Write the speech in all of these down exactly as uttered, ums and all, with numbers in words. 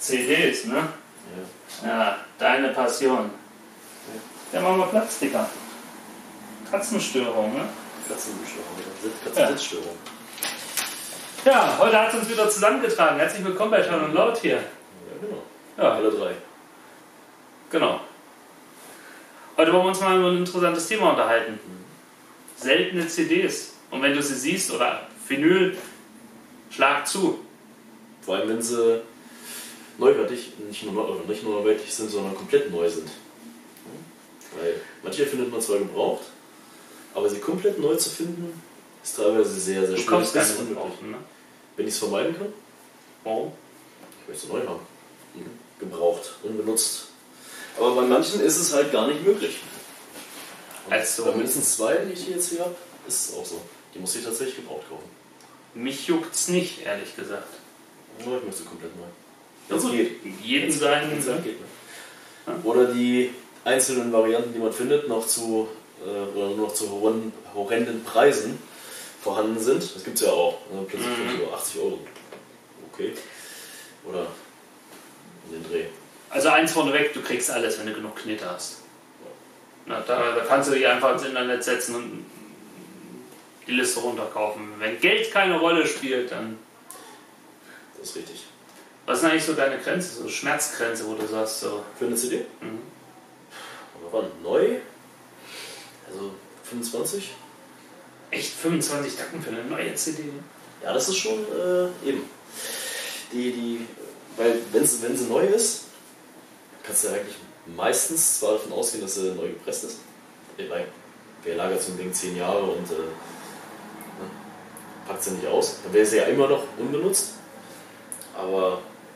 C Ds, ne? Ja. Ja, deine Passion. Ja, machen wir Platz, Digga. Katzenstörung, ne? Katzenstörung, Katzensitzstörung. Ja. ja, heute hat es uns wieder zusammengetragen. Herzlich willkommen bei Schall und Laut hier. Ja, genau. Ja. Alle drei. Genau. Heute wollen wir uns mal über ein interessantes Thema unterhalten. Mhm. Seltene C Ds. Und wenn du sie siehst, oder Vinyl, schlag zu. Vor allem, wenn sie neuwertig, nicht nur, oder nicht nur neuwertig sind, sondern komplett neu sind. Weil manche findet man zwar gebraucht, aber sie komplett neu zu finden, ist teilweise sehr, sehr schwierig. Du kannst unmöglich, ne? Wenn ich es vermeiden kann. Warum? Ich möchte es neu haben. Gebraucht, unbenutzt. Aber bei manchen ist es halt gar nicht möglich. Also, bei mindestens zwei, die ich jetzt hier habe, ist es auch so. Die muss ich tatsächlich gebraucht kaufen. Mich juckt's nicht, ehrlich gesagt. Oh, ich möchte komplett neu. Das geht. Jeden seinen. Geht, ne? Ja. Oder die einzelnen Varianten, die man findet, noch zu, äh, oder nur noch zu horrenden, horrenden Preisen vorhanden sind. Das gibt es ja auch. Ne? Plötzlich mhm. über achtzig Euro. Okay. Oder in den Dreh. Also eins vorneweg, du kriegst alles, wenn du genug Knete hast. Na, da, da kannst du dich einfach ins Internet setzen und die Liste runterkaufen. Wenn Geld keine Rolle spielt, dann... Das ist richtig. Was ist eigentlich so deine Grenze, so Schmerzgrenze, wo du sagst so... Für eine C D? Mhm. Aber wann? Neu? Also fünfundzwanzig? Echt? fünfundzwanzig Tacken für eine neue C D? Ja, das ist schon äh, eben. Die, die, weil wenn sie, wenn sie neu ist, kannst du ja eigentlich meistens zwar davon ausgehen, dass sie neu gepresst ist. Wer lagert so ein Ding zehn Jahre und äh, ne, packt sie nicht aus, dann wäre sie ja immer noch unbenutzt. Aber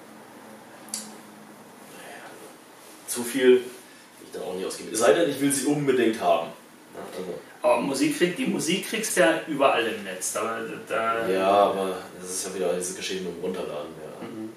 naja, zu viel will ich dann auch nicht ausgeben. Es sei denn, ich will sie unbedingt haben. Ja, also. Aber Musik krieg, die Musik kriegst du ja überall im Netz. Da, da ja, aber das ist ja wieder diese Geschichte mit dem Runterladen. Ja. Mhm.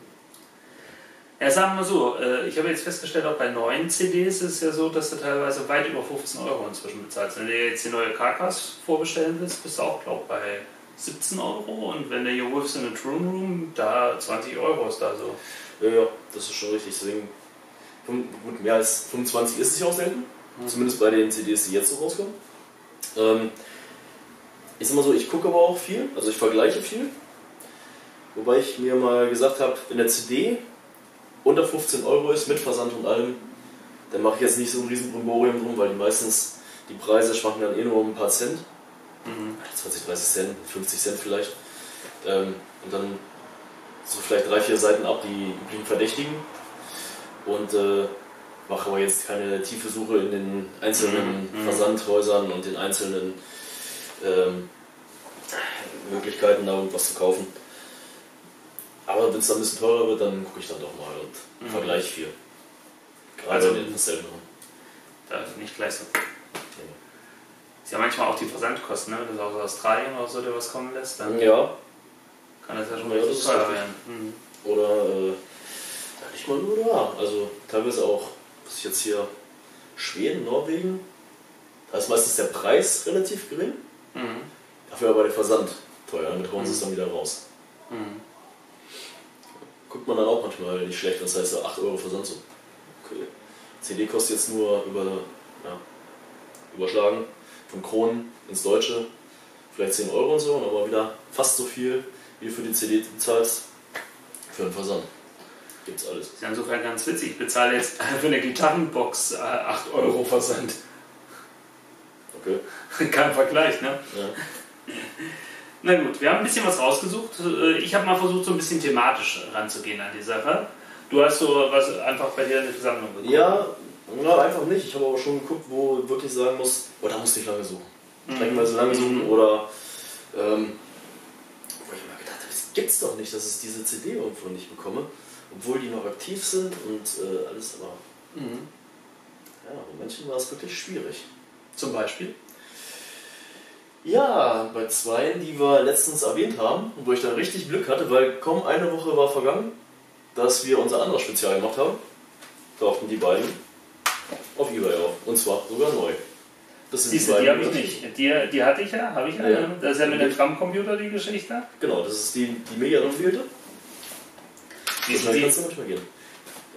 Ja, sagen wir so, ich habe jetzt festgestellt, auch bei neuen C Ds ist es ja so, dass du teilweise weit über fünfzehn Euro inzwischen bezahlst. Wenn du jetzt die neue Carcass vorbestellen willst, bist du auch, glaube ich, bei siebzehn Euro. Und wenn der hier Wolves in the Throne Room, da zwanzig Euro ist da so. Ja, ja, das ist schon richtig. Deswegen, gut, mehr als fünfundzwanzig ist es ja auch selten. Mhm. Zumindest bei den C Ds, die jetzt so rauskommen. Ähm, ich sag mal so, ich gucke aber auch viel, also ich vergleiche viel. Wobei ich mir mal gesagt habe, wenn der C D unter fünfzehn Euro ist, mit Versand und allem, dann mache ich jetzt nicht so ein riesen Brimborium drum, weil die meistens, die Preise schwanken dann eh nur um ein paar Cent. Mhm. zwanzig, dreißig Cent, fünfzig Cent vielleicht. Ähm, und dann so vielleicht drei, vier Seiten ab, die üblichen Verdächtigen. Und äh, mache aber jetzt keine tiefe Suche in den einzelnen mhm. Versandhäusern und den einzelnen ähm, Möglichkeiten, da irgendwas zu kaufen. Aber wenn es dann ein bisschen teurer wird, dann gucke ich dann doch mal und mhm. vergleiche viel. Gerade also, in den seltenen. Da ist nicht gleich so. Ja. Ist ja manchmal auch die Versandkosten, ne? Wenn du aus Australien oder so dir was kommen lässt, dann ja. kann das ja schon ja, richtig teuer werden. Mhm. Oder äh, nicht mal nur da. Also teilweise auch, was ich jetzt hier, Schweden, Norwegen, da ist meistens der Preis relativ gering. Mhm. Dafür aber der Versand teuer, damit hauen sie es dann wieder raus. Mhm. Guckt man dann auch manchmal nicht schlecht, das heißt so acht Euro Versand so. Okay. C D kostet jetzt nur über, ja, überschlagen von Kronen ins Deutsche vielleicht zehn Euro und so, aber wieder fast so viel, wie du für die C D bezahlst, für den Versand. Gibt's alles. Das ist ja insofern ganz witzig. Ich bezahle jetzt für eine Gitarrenbox acht Euro Versand. Okay. Kein Vergleich, ne? Ja. Na gut, wir haben ein bisschen was rausgesucht. Ich habe mal versucht, so ein bisschen thematisch ranzugehen an die Sache. Du hast so was einfach bei dir in der Sammlung geguckt. Ja, ja, einfach nicht. Ich habe aber schon geguckt, wo ich wirklich sagen muss, oh, da musste ich lange suchen. Streckenweise lange suchen mhm. oder ähm, wo ich mir gedacht habe, das gibt's doch nicht, dass ich diese C D irgendwo nicht bekomme, obwohl die noch aktiv sind und äh, alles, aber mhm. ja, bei manchen war es wirklich schwierig. Zum Beispiel? Ja, bei zwei, die wir letztens erwähnt haben, wo ich dann richtig Glück hatte, weil kaum eine Woche war vergangen, dass wir unser anderes Spezial gemacht haben, tauchten die beiden auf eBay auf. Und zwar sogar neu. Das sind Diese, die, die habe ich nicht. Die, die hatte ich ja, habe ich ja. ja. Das ist ja mit dem Tram-Computer die Geschichte. Genau, das ist die, die mega empfehlte. Wie sind die? Kannst du manchmal gehen.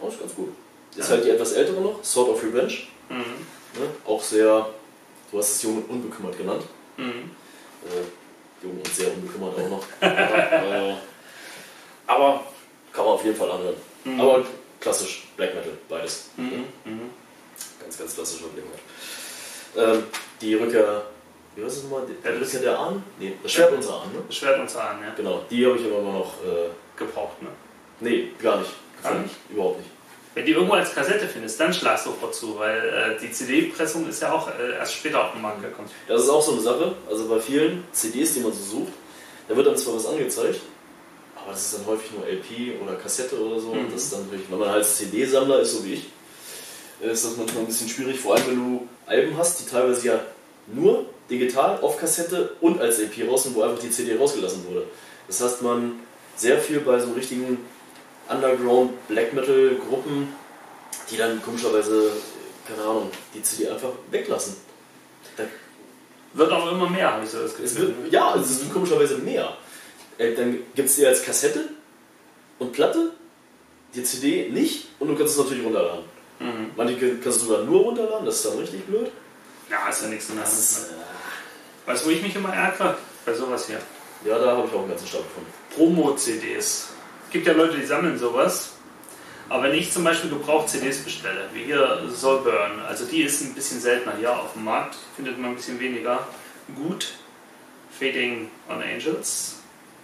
Oh, ist ganz gut. Ist ja. halt die etwas ältere noch, Sword of Revenge. Mhm. Ne? Auch sehr, du hast es jung und unbekümmert genannt. Mhm. Äh, jung und sehr unbekümmert auch noch. aber, äh, aber kann man auf jeden Fall anhören. Mhm. Aber klassisch Black Metal, beides. Mhm. Ne? Mhm. Ganz, ganz klassischer Black Metal. Ähm, die Rückkehr, wie heißt es nochmal? Die Rückkehr der Ahnen? Nee, das Schwert unserer Ahnen, ne? Das Schwert unserer Ahnen, ja. Genau, die habe ich immer noch äh, gebraucht, ne? Nee, gar nicht. Gar nicht? Überhaupt nicht. Wenn die irgendwo als Kassette findest, dann schlag sofort zu, weil äh, die C D-Pressung ist ja auch äh, erst später auf den Markt gekommen. Das ist auch so eine Sache. Also bei vielen C Ds, die man so sucht, da wird dann zwar was angezeigt, aber das ist dann häufig nur L P oder Kassette oder so. Mhm. Und das ist dann natürlich, wenn man als C D-Sammler ist, so wie ich, ist das manchmal ein bisschen schwierig, vor allem wenn du Alben hast, die teilweise ja nur digital auf Kassette und als L P raus sind, wo einfach die C D rausgelassen wurde. Das heißt, man sehr viel bei so richtigen Underground Black Metal Gruppen, die dann komischerweise, keine Ahnung, die C D einfach weglassen. Da wird auch immer mehr, habe ich so das Gefühl. Es wird, ja, es ist komischerweise mehr. Dann gibt es die als Kassette und Platte, die C D nicht und du kannst es natürlich runterladen. Mhm. Manche kannst du sogar nur runterladen, das ist dann richtig blöd. Ja, ist ja nichts in der Hand. Äh, weißt du, wo ich mich immer ärgere? Bei sowas hier. Ja, da habe ich auch einen ganzen Stapel von. Promo-C Ds. Es gibt ja Leute, die sammeln sowas. Aber wenn ich zum Beispiel Gebrauch-C Ds bestelle, wie hier Soulburn, also die ist ein bisschen seltener hier auf dem Markt, findet man ein bisschen weniger gut. Fading on Angels.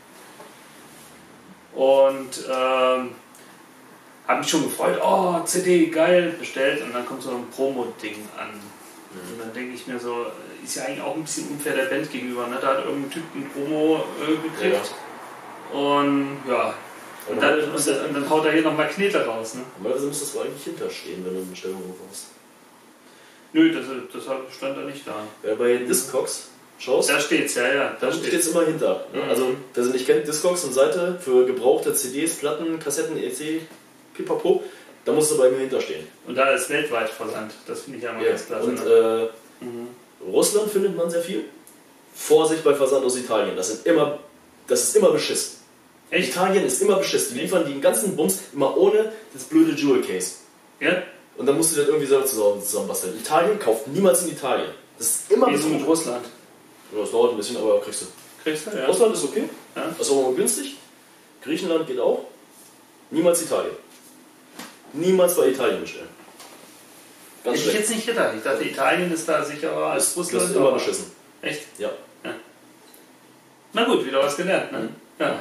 Und ähm, habe mich schon gefreut, oh, C D, geil, bestellt. Und dann kommt so ein Promo-Ding an. Mhm. Und dann denke ich mir so, ist ja eigentlich auch ein bisschen unfair der Band gegenüber. Ne? Da hat irgendein Typ ein Promo äh, gekriegt. Ja. Und ja. Und dann, und, dann, und dann haut er hier nochmal Knete raus. Ne? Normalerweise müsste das wohl eigentlich hinterstehen, wenn du eine Bestellung brauchst. Nö, das, deshalb stand da nicht da. Ja, bei Discogs schaust. Da steht's, ja, ja. Da steht es immer hinter. Ne? Mhm. Also, wer sie nicht kennt, Discogs, eine Seite für gebrauchte C Ds, Platten, Kassetten, et cetera. Pipapo. Da muss es aber immer hinterstehen. Und da ist weltweit versandt. Das finde ich ja mal ja. ganz klasse. Und äh, mhm. Russland findet man sehr viel. Vorsicht bei Versand aus Italien. Das, sind immer, das ist immer Beschiss. Echt? Italien ist immer Beschiss. Die liefern den ganzen Bums immer ohne das blöde Jewel Case. Ja? Und dann musst du das irgendwie selber zusammen, zusammenbasteln. Italien kauft niemals in Italien. Das ist immer Wie so mit Russland. Ja, das dauert ein bisschen, aber kriegst du. Kriegst du, ja. Russland ist okay. Ja. Das ist auch mal günstig. Griechenland geht auch. Niemals Italien. Niemals bei Italien bestellen. Ganz Hätte ich jetzt nicht gedacht. Ich dachte, Italien ist da sicherer als Russland. Das ist immer beschissen. Echt? Ja. ja. Na gut, wieder was gelernt, ne? Mhm. Ja.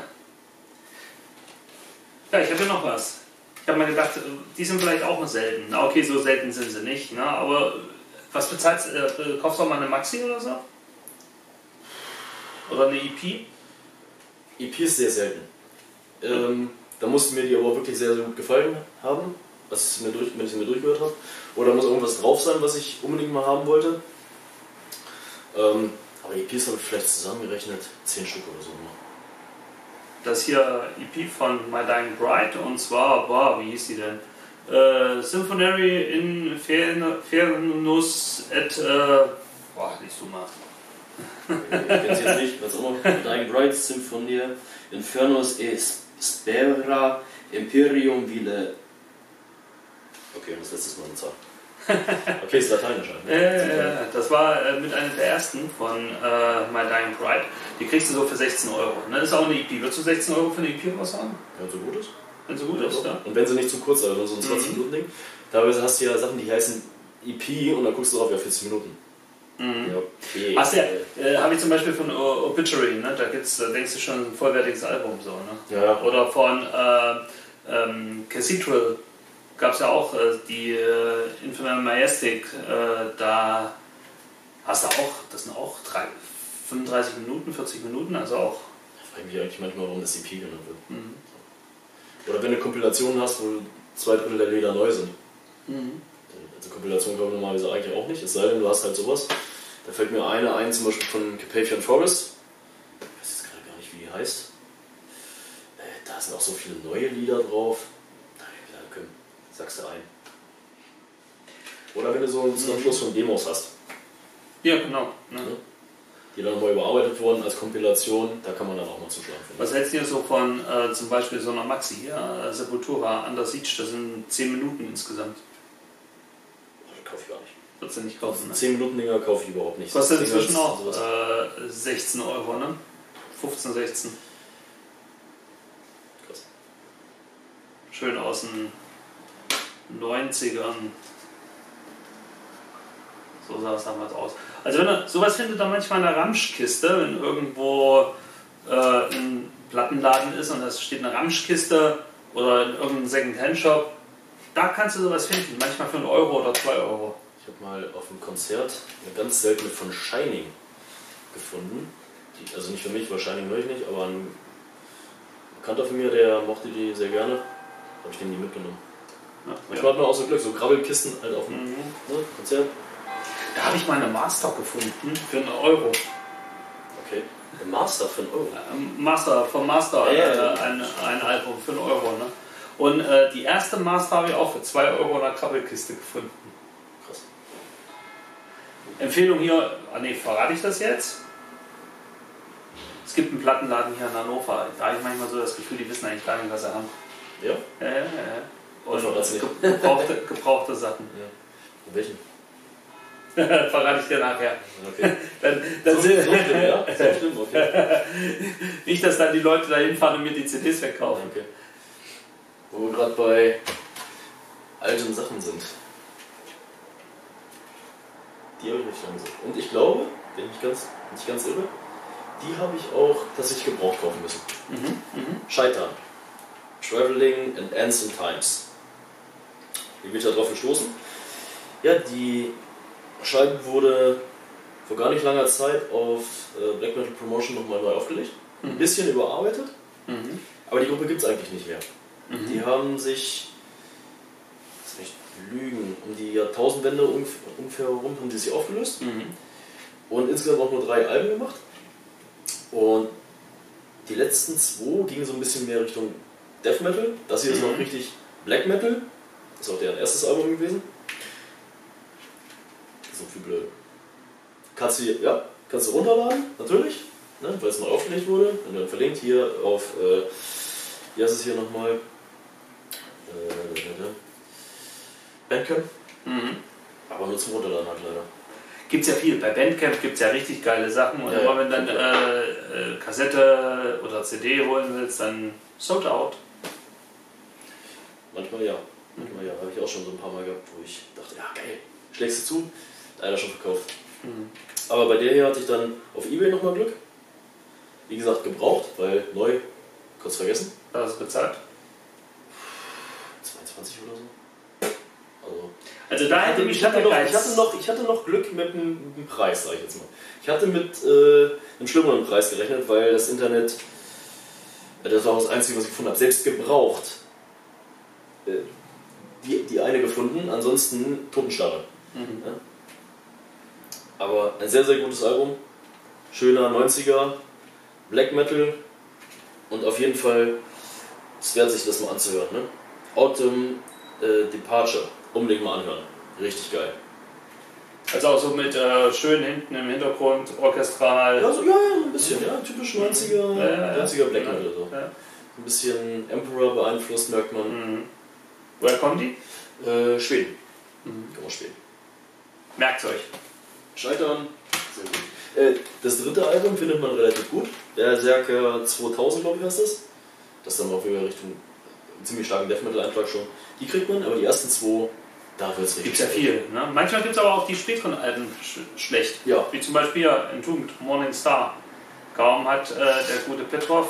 Ja, ich habe ja noch was. Ich habe mir gedacht, die sind vielleicht auch noch selten. Na okay, so selten sind sie nicht, ne? Aber was bezahlst du? Äh, kaufst du auch mal eine Maxi oder so? Oder eine E P? E P ist sehr selten. Ähm, da mussten mir die aber wirklich sehr, sehr gut gefallen haben, was ich mir durch, wenn ich sie mir durchgehört habe. Oder muss irgendwas drauf sein, was ich unbedingt mal haben wollte. Ähm, aber E Ps habe ich vielleicht zusammengerechnet zehn Stück oder so. Das hier E P von My Dying Bride und zwar, boah, wie hieß die denn? Äh, Symphonary Infernus et. Äh, boah, liest du mal. Ich kenne es jetzt nicht, was auch noch. My Dying Bride, Symphonie, Infernus e Spera, Imperium Vile. Okay, und das letzte Mal eine Zahl. Okay, ist lateinisch halt. Ne? Äh, das war äh, mit einer der ersten von äh, My Dying Bride. Die kriegst du so für sechzehn Euro. Ne? Das ist auch eine E P. Würdest du sechzehn Euro für eine E P was haben? Ja, wenn so gut ist. Wenn so gut ja, ist, ja. Und wenn sie nicht zu kurz ist, also so ein zwanzig Minuten Ding. Teilweise hast du ja Sachen, die heißen E P und dann guckst du drauf, ja, vierzig Minuten. Mhm. Ja, okay. Hast ja, äh, habe ich zum Beispiel von uh, Obituary, ne? Da gibt's, da denkst du schon ein vollwertiges Album so, ne? Ja, ja. Oder von äh, ähm, Cathedral gab es ja auch äh, die äh, Infernal Majestic, äh, da hast du auch, das sind auch drei, fünfunddreißig Minuten, vierzig Minuten, also auch. Ich frage mich eigentlich manchmal, warum das E P genannt wird. Mhm. Oder wenn du Kompilationen hast, wo zwei Drittel der Lieder neu sind. Mhm. Also Kompilationen kommen normalerweise eigentlich auch nicht, es sei denn, du hast halt sowas. Da fällt mir eine ein, zum Beispiel von Carpathian Forest. Ich weiß jetzt gerade gar nicht, wie die heißt. Äh, da sind auch so viele neue Lieder drauf. Sagst du ein. Oder wenn du so einen Zusammenschluss von Demos hast. Ja, genau. Ne? die dann nochmal überarbeitet wurden als Kompilation, da kann man dann auch mal zuschlagen. Was hältst du so von äh, zum Beispiel so einer Maxi hier, äh, Sepultura, Under Siege, das sind zehn Minuten insgesamt. Das kaufe ich gar nicht. Würdest du nicht kaufen, ne? zehn Minuten Dinger kaufe ich überhaupt nicht. Kostet inzwischen auch äh, sechzehn Euro, ne? fünfzehn, sechzehn. Krass. Schön aus den neunzigern. So sah es damals aus. Also wenn er, sowas findet er manchmal in der Ramschkiste, wenn irgendwo äh, ein Plattenladen ist und da steht eine Ramschkiste oder in irgendeinem Second-Hand-Shop, da kannst du sowas finden, manchmal für einen Euro oder zwei Euro. Ich habe mal auf einem Konzert eine ganz seltene von Shining gefunden. Die, also nicht für mich, weil Shining höre ich nicht, aber ein Bekannter von mir, der mochte die sehr gerne, habe ich den nie mitgenommen. Ja, Manchmal ja. hat man auch so Glück, so Krabbelkisten halt auf dem Mhm. ne, Konzert. Da habe ich mal eine Master gefunden für einen Euro. Okay. Ein Master für einen Euro. Ähm, Master, vom Master, Ja, ja, ja. äh, ein, ein Album für einen Euro. Ne? Und äh, die erste Master habe ich auch für zwei Euro in einer Krabbelkiste gefunden. Krass. Empfehlung hier, ah nee, verrate ich das jetzt? Es gibt einen Plattenladen hier in Hannover. Da habe ich manchmal so das Gefühl, die wissen eigentlich gar nicht, was sie haben. Ja? Ja, ja, ja. Und verrat's nicht. gebrauchte, gebrauchte Sachen. Ja. Und welchen? Verrate ich dir nachher. Okay. Dann, dann so, sind, so schlimm, ja? So schlimm, okay. nicht, dass dann die Leute da hinfahren und mir die C Ds wegkaufen. Okay. Wo wir gerade bei alten Sachen sind. Die habe ich nicht lange gesehen. Und ich glaube, wenn ich ganz, nicht ganz irre, die habe ich auch tatsächlich gebraucht kaufen müssen. Mhm, mhm. Scheitern. Traveling and Ancient Times. Wie bin ich da drauf gestoßen? Ja, die Scheibe wurde vor gar nicht langer Zeit auf äh, Black Metal Promotion nochmal neu aufgelegt. Mhm. Ein bisschen überarbeitet, Mhm. aber die Gruppe gibt es eigentlich nicht mehr. Mhm. Die haben sich, lass mich lügen, um die Jahrtausendwende ungefähr herum haben die sich aufgelöst Mhm. und insgesamt auch nur drei Alben gemacht. Und die letzten zwei gingen so ein bisschen mehr Richtung Death Metal. Das hier ist Mhm. noch richtig Black Metal. Das ist auch deren erstes Album gewesen. So viel blöd. Kannst du, ja, kannst du runterladen, natürlich, ne, weil es neu aufgelegt wurde. Und dann verlinkt hier auf, äh, wie heißt es hier nochmal? Äh, Bandcamp. Mhm. Aber nur zum Runterladen halt leider. Gibt es ja viel. Bei Bandcamp gibt es ja richtig geile Sachen. Und Ja, immer ja, wenn dann äh, äh, Kassette oder C D holen willst, dann sold out. Manchmal ja. Manchmal ja. Habe ich auch schon so ein paar Mal gehabt, wo ich dachte, ja geil, schlägst du zu? Leider schon verkauft. Mhm. Aber bei der hier hatte ich dann auf eBay nochmal Glück. Wie gesagt, gebraucht, weil neu, kurz vergessen. Hast du es bezahlt? zweiundzwanzig oder so. Also, Also da hätte mich ich, hatte noch, Geiz- ich, hatte noch, ich hatte noch Glück mit dem, mit dem Preis, sage ich jetzt mal. Ich hatte mit äh, einem schlimmeren Preis gerechnet, weil das Internet, äh, das war auch das Einzige, was ich gefunden habe, selbst gebraucht. Äh, die, die eine gefunden, ansonsten Totenstarre. Mhm. Ja? Aber ein sehr, sehr gutes Album. Schöner neunziger, Black Metal und auf jeden Fall, es wert sich das mal anzuhören. Ne? Autumn äh, Departure, unbedingt mal anhören. Richtig geil. Also auch so mit äh, schön hinten im Hintergrund, orchestral. Ja, so, ja, ja, ein bisschen, ja, typisch neunziger, Ja, ja, ja. neunziger Black Metal. So. Ja. Ein bisschen Emperor beeinflusst, merkt man. Mhm. Woher kommen die? Äh, Schweden. Mhm. Kann man Schweden. Merkt euch. Scheitern. Sehr gut. Äh, das dritte Album findet man relativ gut. Berserker zweitausend, glaube ich, heißt das. Das ist dann auch wieder Richtung einen ziemlich starken Death Metal Einschlag schon. Die kriegt man, aber die ersten zwei, da wird es richtig. Gibt ja viel. Ne? Manchmal gibt es aber auch die späteren Alben sch schlecht. Ja. Wie zum Beispiel hier Entombed, Morning Star. Kaum hat äh, der gute Petrov,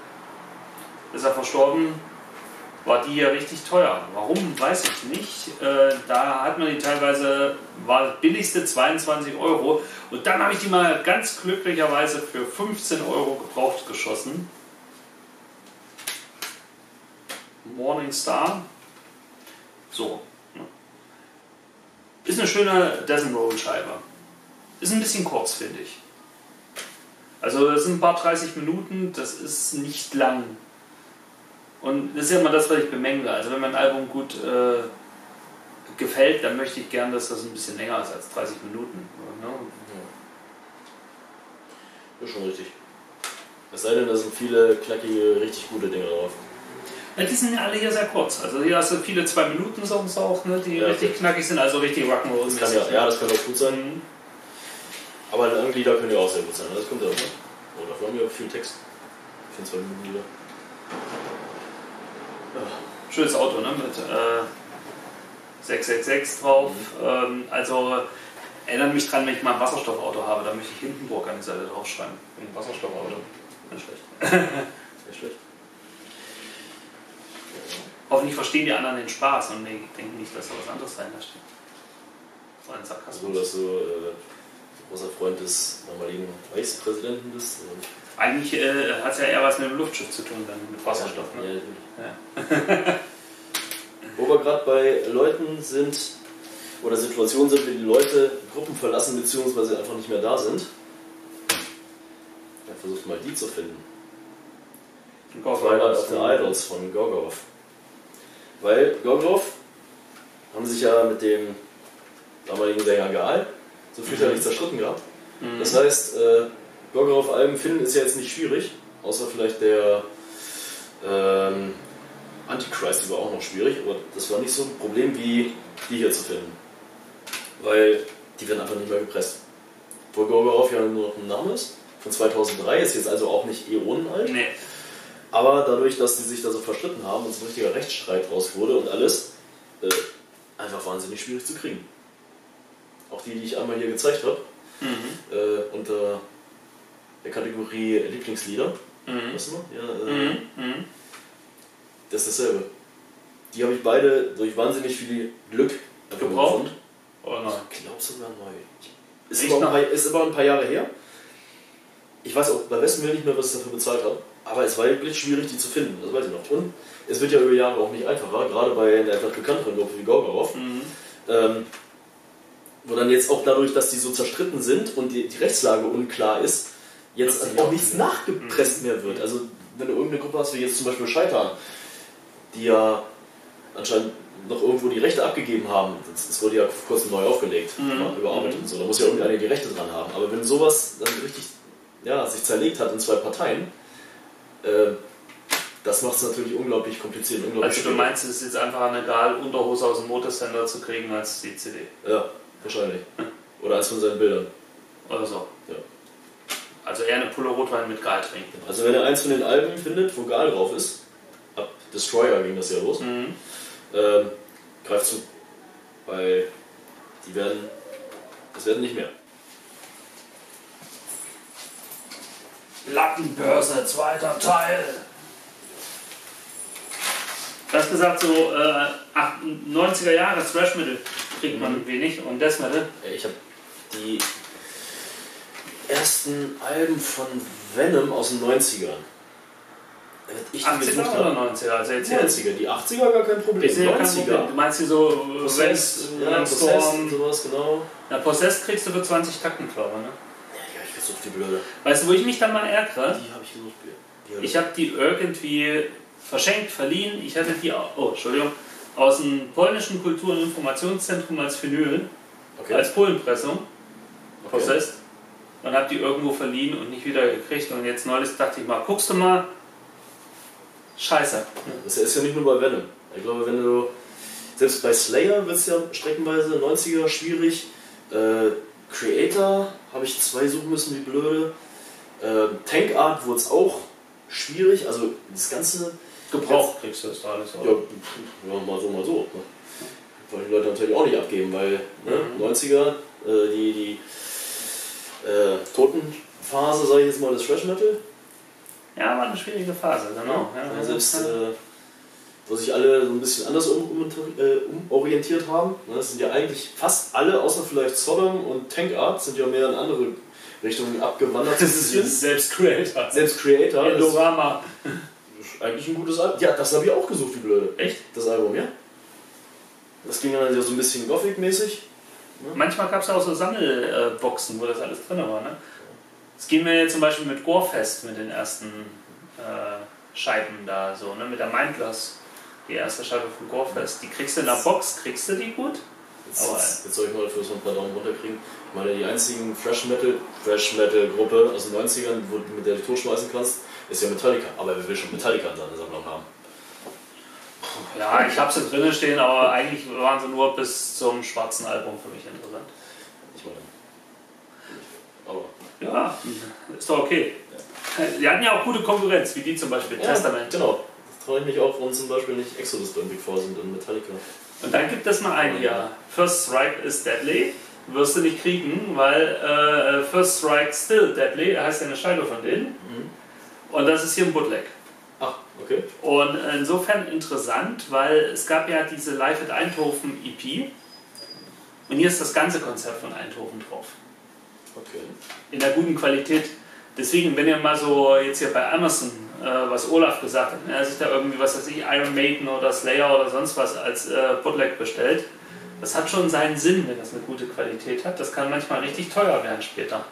ist er verstorben, war die ja richtig teuer. Warum, weiß ich nicht. Äh, da hat man die teilweise, war das billigste zweiundzwanzig Euro. Und dann habe ich die mal ganz glücklicherweise für fünfzehn Euro gebraucht geschossen. Morning Star. So. Ne? Ist eine schöne Death Roll Scheibe. Ist ein bisschen kurz, finde ich. Also das sind ein paar dreißig Minuten, das ist nicht lang. Und das ist ja immer das, was ich bemängle. Also wenn mein Album gut äh, gefällt, dann möchte ich gern, dass das ein bisschen länger ist als dreißig Minuten. Ne? Das ist schon richtig. Es sei denn, da sind viele knackige, richtig gute Dinge drauf. Ja, die sind ja alle hier sehr kurz. Also hier hast du viele zwei Minuten Songs auch, ne, die ja, richtig okay. knackig sind, also richtig Rock'n'Roll. Das kann ja, ja, das kann auch gut sein. Mhm. Aber die Anglieder können ja auch sehr gut sein. Das kommt ja auch. Oh, dafür haben wir viel Text. Ich finde zwei Minuten wieder. Ja. Schönes Auto, ne? Mit äh, sechs sechs sechs drauf. Mhm. Ähm, also erinnert mich dran, wenn ich mal ein Wasserstoffauto habe, dann möchte ich Hindenburg an die Seite draufschreiben. Ein Wasserstoffauto. Nicht schlecht. Nicht schlecht. Hoffentlich verstehen die anderen den Spaß und denken nicht, dass da was anderes dahinter steht. So ein Sarkasmus. So, dass du äh, großer Freund des damaligen Reichspräsidenten bist. Eigentlich äh, hat es ja eher was mit dem Luftschiff zu tun, dann mit Wasserstoff. Ja, ne? Ja, ja. Wo wir gerade bei Leuten sind, oder Situationen sind, wie die Leute Gruppen verlassen, beziehungsweise einfach nicht mehr da sind, dann versucht mal die zu finden. Twilight of the Idols von Gorgoroth. Weil Gorgoroth haben sich ja mit dem damaligen Sänger Gaal so fürchterlich mhm. zerstritten gehabt. Mhm. Das heißt, äh, Gorgoroth-Alben finden ist ja jetzt nicht schwierig, außer vielleicht der ähm, Antichrist war auch noch schwierig, aber das war nicht so ein Problem wie die hier zu finden. Weil die werden einfach nicht mehr gepresst. Obwohl Gorgoroth ja nur noch ein Name ist, von zweitausenddrei, ist jetzt also auch nicht äonenalt. Nee. Aber dadurch, dass die sich da so verstritten haben und so ein richtiger Rechtsstreit draus wurde und alles, äh, einfach wahnsinnig schwierig zu kriegen. Auch die, die ich einmal hier gezeigt habe, mhm. äh, unter der Kategorie Lieblingslieder, mhm. weißt du noch? Ja, äh, mhm. Das ist dasselbe. Die habe ich beide durch wahnsinnig viel Glück gebraucht. Oder neu? Ich glaube sogar neu. Ist aber, paar, ist aber ein paar Jahre her. Ich weiß auch bei Westenwil nicht mehr, was ich dafür bezahlt habe. Aber es war wirklich schwierig, die zu finden, das weiß ich noch. Und es wird ja über Jahre auch nicht einfacher, gerade bei einer etwas bekannteren Gruppe wie Gorgoroth. Mhm. Ähm, wo dann jetzt auch dadurch, dass die so zerstritten sind und die, die Rechtslage unklar ist, jetzt also auch nichts nachgepresst mhm. mehr wird. Also wenn du irgendeine Gruppe hast, wie jetzt zum Beispiel Scheitern, die ja anscheinend noch irgendwo die Rechte abgegeben haben, das, das wurde ja vor kurzem neu aufgelegt, mhm. überarbeitet und so, da muss ja irgendeiner die Rechte dran haben. Aber wenn sowas dann richtig ja, sich zerlegt hat in zwei Parteien, äh, das macht es natürlich unglaublich kompliziert. Unglaublich also du schwierig. Meinst, es ist jetzt einfach eine Egal-Unterhose aus dem Motorcenter zu kriegen als die C D? Ja, wahrscheinlich. Oder als von seinen Bildern. Oder so. Ja. Also eher eine Pulle Rotwein mit Gal trinken. Also wenn ihr eins von den Alben findet, wo Gal drauf ist, ab Destroyer ging das ja los, mhm. ähm, greift zu. Weil die werden, das werden nicht mehr. Lattenbörse, zweiter Teil. Du hast gesagt, so äh, neunziger Jahre Thrash Metal kriegt man mhm. wenig und Death Metal. Ich habe die ersten Alben von Venom aus den neunzigern. Ich achtziger oder neunziger? Also jetzt neunziger, die achtziger gar kein Problem. Die neunziger. Du meinst die so Possessed, ja, Possessed und sowas, genau. Na, Possessed kriegst du für zwanzig Takten, glaube ich, ne? Ja, die habe ich versucht, die Blöde. Weißt du, wo ich mich dann mal ärgere? Die habe ich versucht, die Ich habe die irgendwie verschenkt, verliehen. Ich hatte die, oh, Entschuldigung, aus dem polnischen Kultur- und Informationszentrum als Vinyl, okay. als Polenpressung, okay. Possessed. Und habe die irgendwo verliehen und nicht wieder gekriegt. Und jetzt neulich dachte ich mal, guckst du mal, scheiße. Das ist ja nicht nur bei Venom. Ich glaube, wenn du, selbst bei Slayer wird es ja streckenweise neunziger schwierig. Äh, Creator habe ich zwei suchen müssen, wie blöde. Äh, Tank Art wurde es auch schwierig. Also das ganze Gebraucht kriegst du das da alles, oder? Ja, ja, mal so, mal so. Ne? Wollen die Leute natürlich auch nicht abgeben, weil ne, mhm. neunziger, äh, die, die äh, Totenphase, sage ich jetzt mal, des Thrash Metal. Ja, war eine schwierige Phase, genau. Ja, ja, selbst, äh, wo sich alle so ein bisschen anders um, um, äh, umorientiert haben. Ne? Das sind ja eigentlich fast alle, außer vielleicht Sodom und Tank Art, sind ja mehr in andere Richtungen abgewandert. Das ist jetzt selbst Creator. Selbst Creator. Endorama. Eigentlich ein gutes Album. Ja, das habe ich auch gesucht, wie blöde. Echt? Das Album, ja. Das ging dann ja so ein bisschen Gothic-mäßig. Ne? Manchmal gab es auch so Sammelboxen, wo das alles drin war. Ne? Das ging mir zum Beispiel mit Gorefest, mit den ersten äh, Scheiben da, so, ne? Mit der Mindless, die erste Scheibe von Gorefest. Die kriegst du in der Box, kriegst du die gut? Jetzt, jetzt, jetzt soll ich mal für so ein paar Daumen runterkriegen. Ich meine, die einzigen Thrash Metal, Thrash Metal Gruppe aus den neunzigern, wo, mit der du totschmeißen kannst, ist ja Metallica. Aber wer will schon Metallica in seiner Sammlung haben? Ja, ich habe sie drinnen stehen, aber eigentlich waren sie nur bis zum schwarzen Album für mich interessant. Ich meine. Aber. Ja, ist doch okay. Ja. Die hatten ja auch gute Konkurrenz, wie die zum Beispiel, ja, Testament. Genau. Das traue ich mich auch, warum zum Beispiel nicht Exodus beim Big Four sind und Metallica. Und dann gibt es mal ein hier. First Strike is Deadly. Wirst du nicht kriegen, weil äh, First Strike Still Deadly heißt ja eine Scheibe von denen. Mhm. Und das ist hier ein Bootleg. Ach, okay. Und insofern interessant, weil es gab ja diese Live at Eindhoven E P. Und hier ist das ganze Konzert von Eindhoven drauf. Okay. In der guten Qualität. Deswegen, wenn ihr mal so jetzt hier bei Amazon, äh, was Olaf gesagt hat, er sich da irgendwie, was weiß ich, Iron Maiden oder Slayer oder sonst was als äh, Bootleg bestellt, das hat schon seinen Sinn, wenn das eine gute Qualität hat. Das kann manchmal richtig teuer werden später.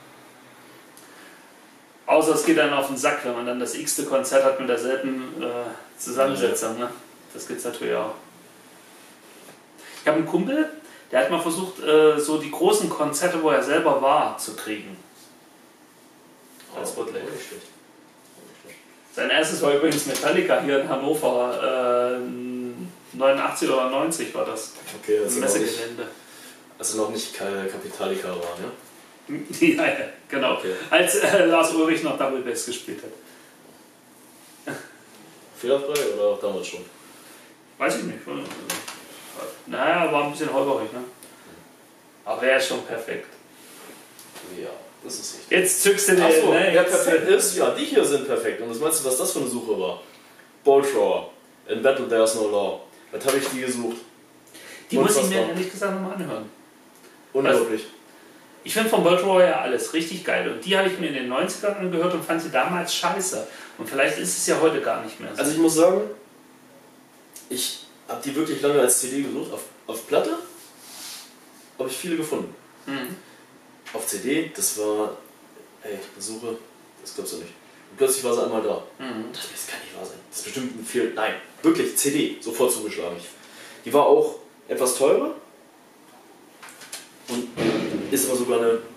Außer es geht dann auf den Sack, wenn man dann das x-te Konzert hat mit derselben äh, Zusammensetzung. Ne? Das gibt es natürlich auch. Ich habe einen Kumpel, der hat mal versucht, äh, so die großen Konzerte, wo er selber war, zu kriegen. Als oh, Bootleg. nicht schlecht. Sein erstes war übrigens Metallica hier in Hannover. Äh, neunundachtzig oder neunzig war das. Okay, also Messegelände. Also noch nicht Capitalica war, ne? Ja, ja, genau. Okay. Als äh, Lars Ulrich noch Double Bass gespielt hat. Fehlerfrei oder auch damals schon? Weiß ich nicht. Naja, war ein bisschen holperig, ne? Aber er ist schon perfekt. Ja, das ist richtig. Jetzt zückst du den. Achso, ne, wer perfekt ist? Ja, die hier sind perfekt. Und was meinst du, was das für eine Suche war? Bolt Thrower. In Battle There's No Law. Was habe ich die gesucht? Die muss ich mir ehrlich gesagt nochmal anhören. Unglaublich. Also, ich finde von Bolt Thrower ja alles richtig geil. Und die habe ich mir in den neunzigern angehört und fand sie damals scheiße. Und vielleicht ist es ja heute gar nicht mehr so. Also ich muss sagen, ich habe die wirklich lange als C D gesucht. Auf, auf Platte habe ich viele gefunden. Mhm. Auf C D, das war, ey, eine Suche, das glaubst du nicht. Und plötzlich war sie einmal da. Mhm. Das, das kann nicht wahr sein. Das ist bestimmt ein viel. Nein, wirklich, C D, sofort zugeschlagen. Die war auch etwas teurer. Und ist aber sogar eine,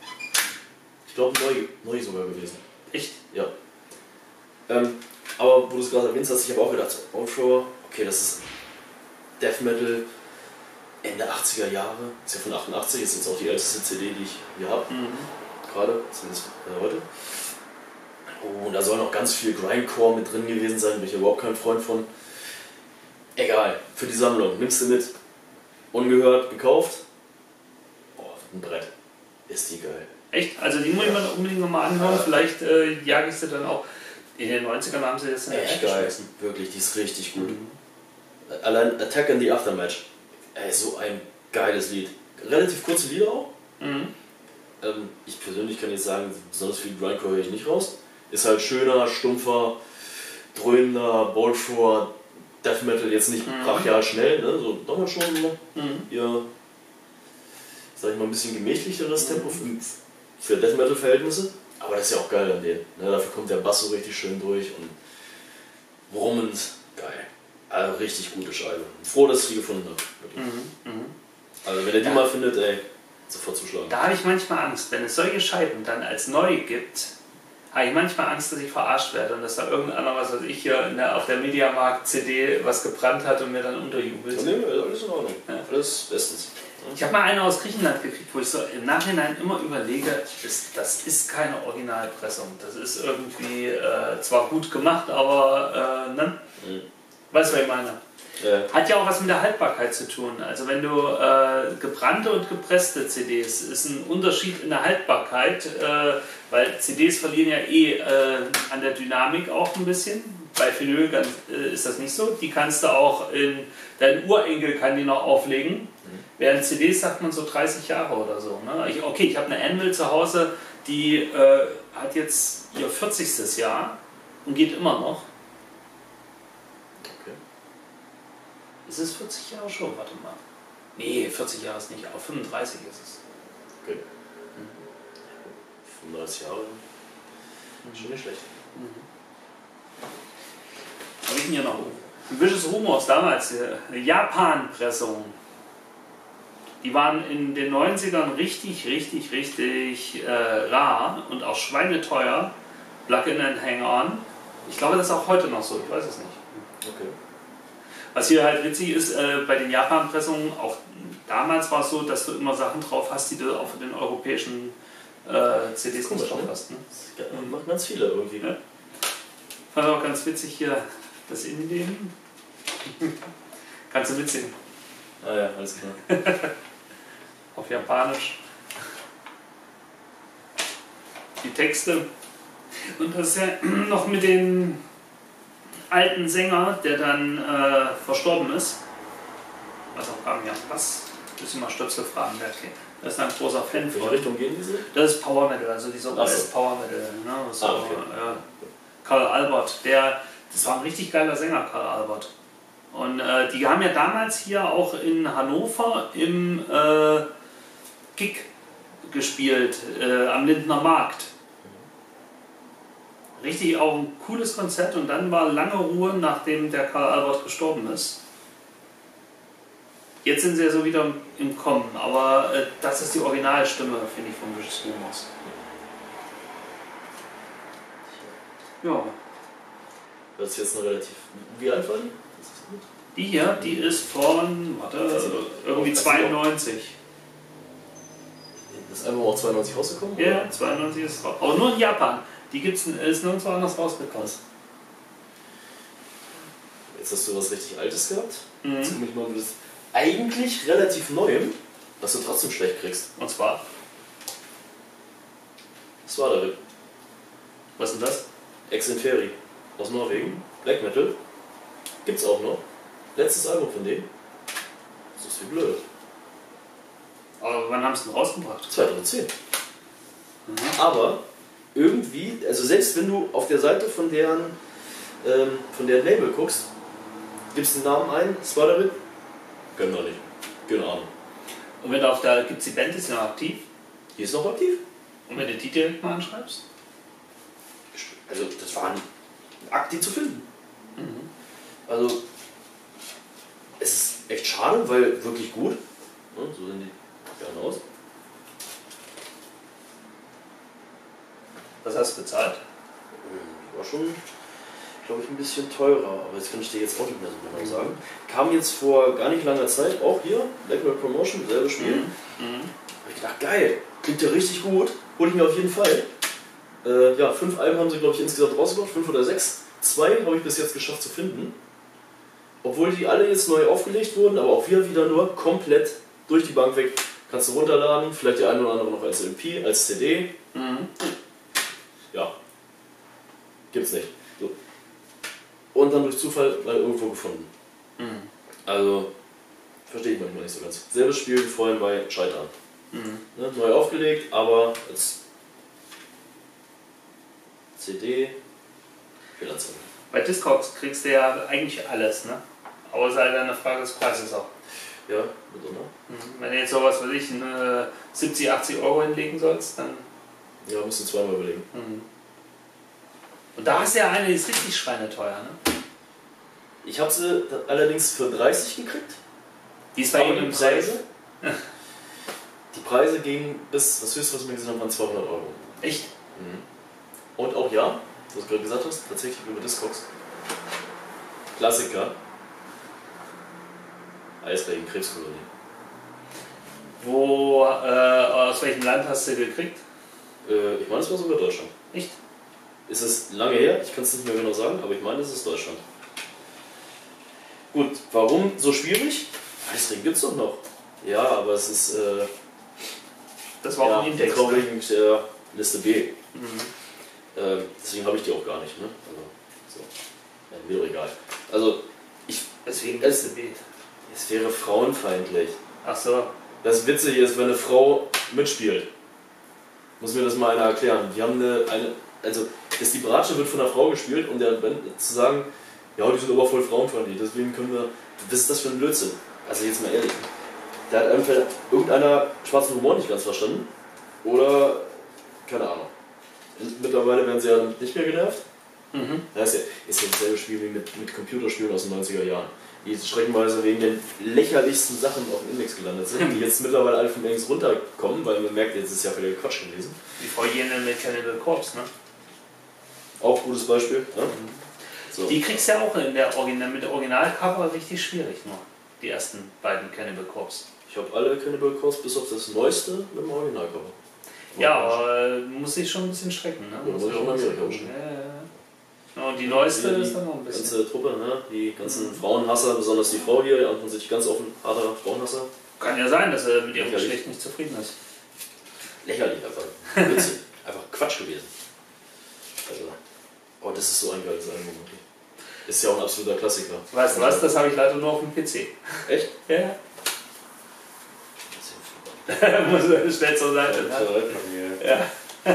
ich glaube, neu, neu sogar gewesen. Echt? Ja. Ähm, aber wo du es gerade erwähnt hast, ich habe auch gedacht, Bolt Thrower, okay, das ist Death Metal Ende achtziger Jahre, ist ja von achtundachtzig, ist jetzt auch die älteste C D, die ich hier habe, mhm. gerade, zumindest äh, heute. Oh, und da soll noch ganz viel Grindcore mit drin gewesen sein, bin ich überhaupt kein Freund von. Egal, für die Sammlung, nimmst du mit. Ungehört, gekauft. Ein Brett. Ist die geil. Echt? Also die muss ich mir unbedingt nochmal anhören. Vielleicht äh, jage ich sie dann auch. In den neunzigern haben sie das in der Echt geil. Wirklich, die ist richtig gut. Mhm. Allein Attack in the Aftermatch. Ey, so ein geiles Lied. Relativ kurze Lieder auch. Mhm. Ähm, ich persönlich kann jetzt sagen, besonders viel Grindcore höre ich nicht raus. Ist halt schöner, stumpfer, dröhnender, Bolt Thrower, Death Metal, jetzt nicht mhm. brachial schnell, ne? So damals schon so. Mhm. Ja. Sag ich mal, ein bisschen gemächlicheres Tempo für, für Death Metal Verhältnisse, aber das ist ja auch geil an denen. Ne? Dafür kommt der Bass so richtig schön durch und brummend, geil. Also richtig gute Scheibe. Froh, dass ich die gefunden habe. Mhm, mh. Also wenn ihr die ja. mal findet, ey, sofort zuschlagen. Da habe ich manchmal Angst, wenn es solche Scheiben dann als neu gibt, habe ich manchmal Angst, dass ich verarscht werde und dass da irgendeiner, was weiß ich, hier in der, auf der Mediamarkt C D was gebrannt hat und mir dann unterjubelt. Ja, nee, alles in Ordnung. Ja. Alles bestens. Ich habe mal eine aus Griechenland gekriegt, wo ich so im Nachhinein immer überlege, ist, das ist keine Originalpressung. Das ist irgendwie äh, zwar gut gemacht, aber äh, ne? Mhm. Weißt du, was ich meine? Ja. Hat ja auch was mit der Haltbarkeit zu tun. Also wenn du äh, gebrannte und gepresste C Ds, ist ein Unterschied in der Haltbarkeit, äh, weil C Ds verlieren ja eh äh, an der Dynamik auch ein bisschen. Bei Vinyl ganz, äh, ist das nicht so. Die kannst du auch in, dein Urenkel kann die noch auflegen. Mhm. Während C Ds sagt man so dreißig Jahre oder so. Ne? Ich, okay, ich habe eine Anvil zu Hause, die äh, hat jetzt ihr vierzigstes Jahr und geht immer noch. Okay. Ist es vierzig Jahre schon? Warte mal. Nee, vierzig Jahre ist nicht, aber fünfunddreißig ist es. Okay. Mhm. fünfunddreißig Jahre. Mhm. Schon nicht schlecht. Mhm. Was habe ich denn hier noch? Vicious Rumors damals, eine Japan-Pressung. Die waren in den neunzigern richtig, richtig, richtig äh, rar und auch schweineteuer. Plug-in and Hang-On. Ich glaube, das ist auch heute noch so, ich weiß es nicht. Okay. Was hier halt witzig ist, äh, bei den Japan-Pressungen, auch damals war es so, dass du immer Sachen drauf hast, die du auf den europäischen äh, C Ds nicht drauf hast. Ne? Das machen ganz viele irgendwie. Ja. Fand auch ganz witzig hier das Innenleben. Kannst du mitsingen? Ah ja, alles klar. Auf Japanisch. Die Texte. Und das ist ja noch mit dem alten Sänger, der dann äh, verstorben ist. Was auch kam, ja, was? Müssen wir mal Stöpsel fragen, der okay. Das ist ein großer Fan von. In welche Richtung gehen diese? Das ist Power Metal, also dieser Ach so. Power Metal. Ne? So, ah, okay. ja. Karl Albert, der, das war ein richtig geiler Sänger, Karl Albert. Und äh, die haben ja damals hier auch in Hannover im äh, Gig gespielt, äh, am Lindner Markt. Richtig auch ein cooles Konzert und dann war lange Ruhe, nachdem der Karl Albert gestorben ist. Jetzt sind sie ja so wieder im Kommen, aber äh, das ist die Originalstimme, finde ich, von Vicious Rumors. Ja. Das ist jetzt noch relativ. Wie alt war die? Die hier, die ist von, warte, irgendwie zweiundneunzig. Das Album auch zweiundneunzig rausgekommen? Ja, yeah, zweiundneunzig ist raus. Aber nur in Japan. Die gibt's, ist nirgendwo anders rausgekommen. Jetzt hast du was richtig Altes gehabt. Mhm. Jetzt guck ich mal, das eigentlich relativ Neuem, was du trotzdem schlecht kriegst. Und zwar? Was war da? Was ist denn das? Ex Inferi aus Norwegen. Black Metal. Gibt's auch noch. Letztes Album von denen. Das ist wie blöd. Aber wann haben sie denn rausgebracht? zweitausendzehn. Mhm. Aber irgendwie, also selbst wenn du auf der Seite von deren, ähm, von deren Label guckst, gibst den Namen ein, Swadarit, können wir nicht. Keine Ahnung. Und wenn du auf der, gibt's die Band, ist die noch aktiv? Die ist noch aktiv? Und wenn du die direkt mal anschreibst? Also das war ein Akt, die zu finden. Mhm. Also es ist echt schade, weil wirklich gut. Ne, so sehen die gerne aus. Was hast du bezahlt? War schon, glaube ich, ein bisschen teurer, aber das kann ich dir jetzt auch nicht mehr so genau sagen. Kam jetzt vor gar nicht langer Zeit auch hier, Black Metal Promotion, selbe Spiel. Mhm. Mhm. Hab ich gedacht, geil, klingt ja richtig gut, hol ich mir auf jeden Fall. Äh, ja, fünf Alben haben sie, glaube ich, insgesamt rausgebracht, fünf oder sechs. Zwei habe ich bis jetzt geschafft zu finden. Obwohl die alle jetzt neu aufgelegt wurden, aber auch wir wieder nur komplett durch die Bank weg. Kannst du runterladen, vielleicht die eine oder andere noch als L P, als C D. Mhm. Ja, gibt's nicht. So. Und dann durch Zufall mal irgendwo gefunden. Mhm. Also, verstehe ich manchmal nicht so ganz. Selbes Spiel wie vorhin bei Scheitern. Mhm. Ne, neu aufgelegt, aber als C D Fehlanzeige. Bei Discogs kriegst du ja eigentlich alles, ne? Außer halt eine Frage des Preises auch. Ja, mitunter. Mhm. Wenn du jetzt sowas, weiß ich, eine siebzig, achtzig Euro hinlegen sollst, dann. Ja, musst du zweimal überlegen. Mhm. Und da hast du ja eine, die ist richtig schweineteuer, ne? Ich habe sie allerdings für dreißig gekriegt. Die ist bei Aber ihm die im Preis. Preise, die Preise gingen bis, das höchste, was wir gesehen haben, waren zweihundert Euro. Echt? Mhm. Und auch ja, was du gerade gesagt hast, tatsächlich über Discogs. Klassiker. Eisregen, Krebskolonie. Wo, äh, aus welchem Land hast du gekriegt? Äh, ich meine, es war sogar Deutschland. Echt? Ist es lange her, ich kann es nicht mehr genau sagen, aber ich meine, es ist Deutschland. Gut, warum so schwierig? Eisregen gibt es doch noch. Ja, aber es ist. Äh, Das war ja, auch ein Index. traurig mit der Liste B. Mhm. Äh, deswegen habe ich die auch gar nicht. Ne? Also, so. Ja, mir doch egal. Also, ich, Deswegen es, Liste B. es wäre frauenfeindlich. Ach so. Das Witzige ist, wenn eine Frau mitspielt, muss mir das mal einer erklären. Die haben eine, eine also das die Bratsche wird von einer Frau gespielt und der Band zu sagen, ja, die sind aber voll frauenfeindlich, deswegen können wir, was ist das für ein Blödsinn? Also jetzt mal ehrlich, da hat einfach irgendeiner schwarzen Humor nicht ganz verstanden oder, keine Ahnung. Mittlerweile werden sie ja nicht mehr genervt, Mhm. Das ist ja, ist ja dasselbe Spiel wie mit, mit Computerspielen aus den neunziger Jahren. Die streckenweise wegen den lächerlichsten Sachen auf dem Index gelandet sind, die jetzt mittlerweile alle vom Index runterkommen, weil man merkt, jetzt ist ja wieder Quatsch gewesen. Die Frau Jene mit Cannibal Corpse, ne? Auch gutes Beispiel. Ne? Mhm. So. Die kriegst du ja auch in der Original, mit der Originalcover richtig schwierig nur. Die ersten beiden Cannibal Corpse. Ich habe alle Cannibal Corpse bis auf das neueste mit dem Originalcover. Ja, aber muss ich schon ein bisschen strecken, ne? Ja, muss ich schon mal wieder kaufen. Ja, ja. Und die neueste die, die ist dann noch ein bisschen. Die ganze Truppe, ne? Die ganzen mhm. Frauenhasser, besonders die Frau hier, offensichtlich ganz offen harter Frauenhasser. Kann ja sein, dass er mit ihrem Geschlecht nicht zufrieden ist. Lächerlich einfach. Witzig. Einfach Quatsch gewesen. Also, oh, das ist so ein geiles Album. Okay. Ist ja auch ein absoluter Klassiker. Weißt du was, das habe ich leider nur auf dem P C. Echt? Ja. Muss er schnell zur Seite. Ja.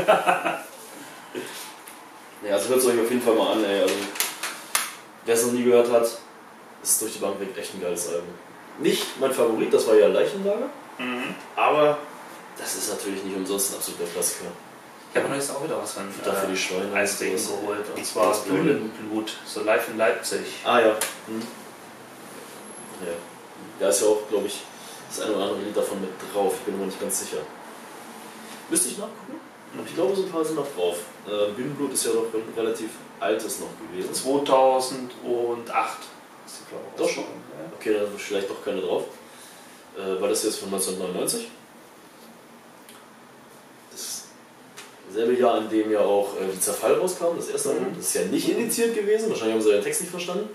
Ja, also hört es euch auf jeden Fall mal an, ey. Also, wer es noch nie gehört hat, ist durch die Bank weg echt ein geiles Album. Nicht mein Favorit, das war ja Leichenlager, mhm. aber das ist natürlich nicht umsonst ein absoluter Klassiker. Ich habe jetzt auch wieder was von Dafür die Schweine Eisregen geholt, und zwar Bühnenblut, so live in Leipzig. Ah ja. Hm. Ja. Da ist ja auch, glaube ich, das eine oder andere Lied davon mit drauf, ich bin mir nicht ganz sicher. Müsste ich nachgucken? Ich glaube, so ein paar sind noch drauf. Äh, Bühnenblut ist ja doch relativ altes noch gewesen. zweitausendacht ist die, glaube ich. Doch schon? Ja. Okay, dann ist vielleicht doch keine drauf. Äh, war das jetzt von neunzehnhundertneunundneunzig? Dasselbe Jahr, in dem ja auch äh, die Zerfall rauskam, das erste Album. Das ist ja nicht indiziert gewesen, wahrscheinlich haben sie den Text nicht verstanden.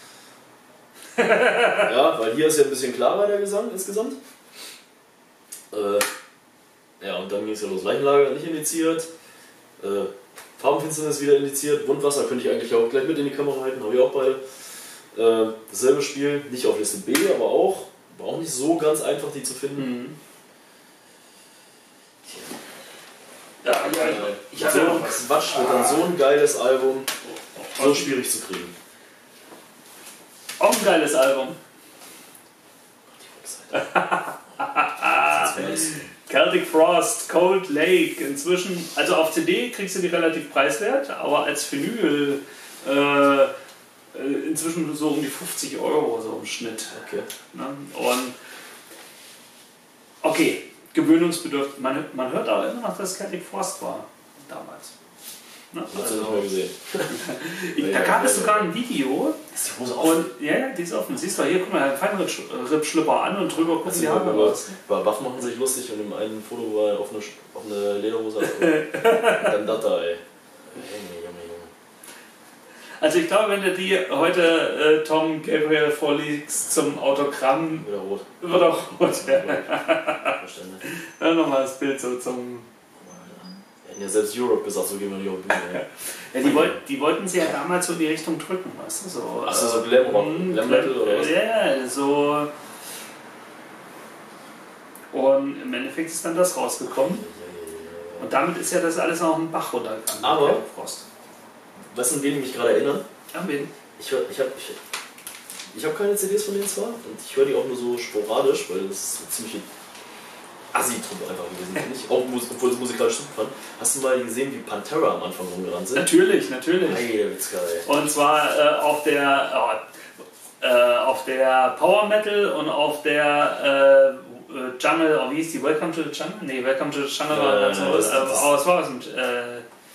Ja, weil hier ist ja ein bisschen klarer der Gesang insgesamt. Äh, Ja, und dann ging es ja los. Leichenlager nicht indiziert, äh, Farbenfinsternis wieder indiziert, Wundwasser könnte ich eigentlich auch gleich mit in die Kamera halten, habe ich auch beide. Äh, dasselbe Spiel, nicht auf Liste B, aber auch, war auch nicht so ganz einfach, die zu finden. Mhm. Ja, ja, ja. Ich hatte so ein Quatsch wird dann so ein geiles Album so schwierig zu kriegen. Auch ein geiles Album. Die Webseite. Celtic Frost, Cold Lake, inzwischen, also auf C D kriegst du die relativ preiswert, aber als Vinyl äh, inzwischen so um die fünfzig Euro so im Schnitt. Okay. Ne? Und okay, gewöhnungsbedürftig, man, man hört aber immer noch, dass Celtic Frost war damals. Ne? Also, nicht mehr gesehen. ich, da gab es sogar ein Video. Ist die Hose offen? Und, ja, ja, die ist offen. Siehst du, hier, guck mal, einen Feinripp-Schlüpper an und drüber gucken die Haare raus. Bei Waffen machen sich lustig und im einen Foto war auf eine, auf eine Lederhose. Und dann das da, ey. Junge, Junge, Junge. Also ich glaube, wenn du die heute äh, Tom Gabriel vorlegst zum Autogramm, wieder rot. Wird auch rot. Verständlich. Ja, nochmal das Bild so zum... Ja, selbst Europe gesagt, so gehen wir nicht auf die Bühne. Ja, die, wollt, die wollten sie ja damals so in die Richtung drücken, weißt du? So, Achso, so Glamrock, äh, Glam Metal oder was? Ja, so. Und im Endeffekt ist dann das rausgekommen. Und damit ist ja das alles noch ein Bach runtergegangen. Aber, weißt du, an wen ich mich gerade erinnere? An wen? Ich, ich habe ich, ich hab keine C Ds von denen zwar, und ich höre die auch nur so sporadisch, weil das ist so ziemlich Assi-Truppe einfach gewesen, finde ich. Auch, obwohl es musikalisch super fand. Hast du mal gesehen, wie Pantera am Anfang rumgerannt sind? Natürlich, natürlich. Hey, der Witzka, ey. Und zwar äh, auf der oh, äh, auf der Power Metal und auf der äh, Jungle, oh, wie hieß die? Welcome to the Jungle? Nee, Welcome to the Jungle war ganz so. Aber was war das? Mit, äh,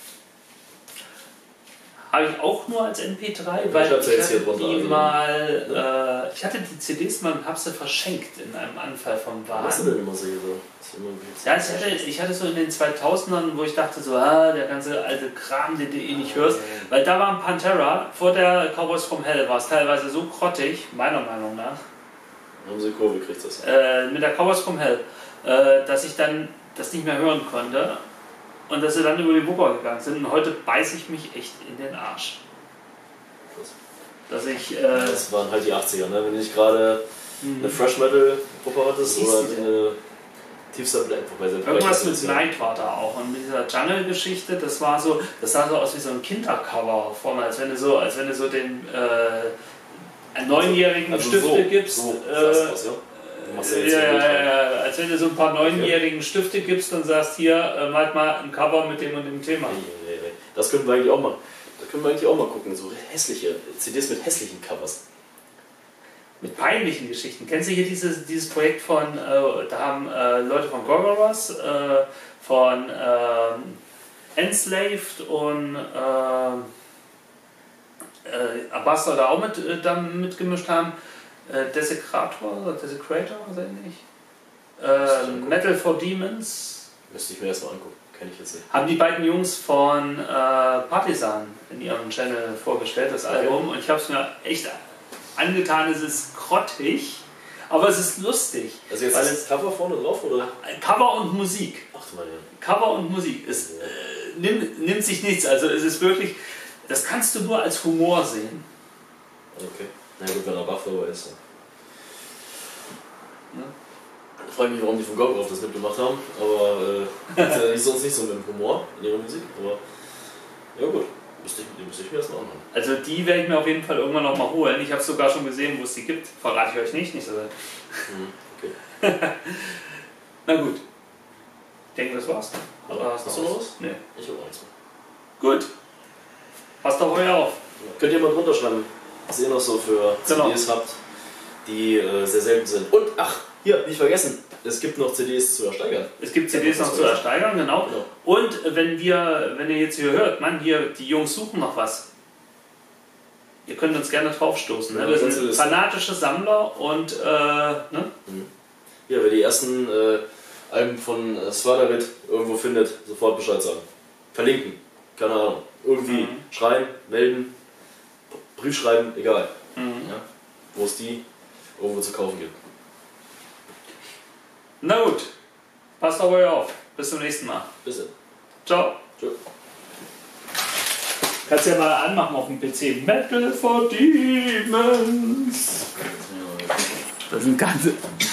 habe ich auch nur als M P drei, weil ich, ich hatte die mal, äh, ich hatte die C Ds mal und habe sie verschenkt in einem Anfall vom Wagen. Was hast du denn immer so so? Ja, ich hatte, ich hatte so in den zweitausendern, wo ich dachte so, ah, der ganze alte Kram, den du eh nicht hörst, weil da war ein Pantera, vor der Cowboys from Hell war es teilweise so grottig, meiner Meinung nach. Haben sie Kurve gekriegt, das? Äh, mit der Cowboys from Hell, äh, dass ich dann das nicht mehr hören konnte. Und dass sie dann über die Wupper gegangen sind. Und heute beiße ich mich echt in den Arsch. Dass ich. Äh das waren halt die achtziger, ne? Wenn du nicht gerade mhm. eine Fresh Metal Wupper hattest oder eine tiefster Black. Irgendwas mit Night war da auch. Und mit dieser Jungle-Geschichte, das war so. Das sah so aus wie so ein Kindercover vorne, als wenn du so, als wenn du so den äh, Neunjährigen also Stifte so, gibst. So äh, aus, ja? Ja, ja, ja, ja, als wenn du so ein paar neunjährigen Stifte gibst und sagst, hier, äh, malt mal ein Cover mit dem und dem Thema. Das könnten wir eigentlich auch machen. Da können wir eigentlich auch mal gucken, so hässliche C Ds mit hässlichen Covers. Mit peinlichen Geschichten. Kennst du hier dieses, dieses Projekt von, äh, da haben äh, Leute von Gorgoroth, äh, von äh, Enslaved und äh, äh, Abasta da auch mit, äh, da mitgemischt haben. Äh, Desecrator oder Desecrator, was ähnlich. Äh, Metal for Demons. Müsste ich mir erstmal angucken, kenne ich jetzt nicht. Haben die beiden Jungs von äh, Partisan in ihrem Channel vorgestellt, das Okay. Album. Und ich habe es mir echt angetan, es ist grottig, aber es ist lustig. Also jetzt weil ist das Cover vorne drauf, oder? Cover und Musik. Ach du meine. Cover und Musik. Es äh, nimmt, nimmt sich nichts. Also es ist wirklich, das kannst du nur als Humor sehen. Okay. Na gut, wenn er Buff dabei ist. Ja. Ich frage mich, warum die von Gorgoroth das mitgemacht haben, aber äh, ist ja nicht, sonst nicht so mit dem Humor in ihrer Musik. Aber ja gut, müsste ich, müsste ich mir das mal anhören. Also die werde ich mir auf jeden Fall irgendwann noch mal holen. Ich habe sogar schon gesehen, wo es die gibt. Verrate ich euch nicht. nicht so. Mhm, okay. Na gut. Ich denke, das war's. Aber hast du noch was? Nee. Ich habe auch nichts mehr. Gut. Passt auf euch auf. Könnt ihr mal drunter schreiben, was ihr noch so für Genau. C Ds habt, die äh, sehr selten sind. Und ach, hier, nicht vergessen, es gibt noch C Ds zu ersteigern. Es gibt C Ds noch zu ersteigern, genau. Genau. Und wenn wir, wenn ihr jetzt hier hört, Mann, hier, die Jungs suchen noch was. Ihr könnt uns gerne draufstoßen. Ne? Ja, Wir ganz sind ist. fanatische Sammler und äh, ne? Ja, wer die ersten äh, Alben von äh, Svadavid irgendwo findet, sofort Bescheid sagen. Verlinken, keine Ahnung. Irgendwie Mhm. schreiben, melden, Brief schreiben, egal. Mhm. Ja? Wo es die irgendwo zu kaufen gibt. Na gut. Passt auf euch auf. Bis zum nächsten Mal. Bis dann. Ciao. Tschö. Kannst ja mal anmachen auf dem P C. Metal for Demons. Das sind ganze.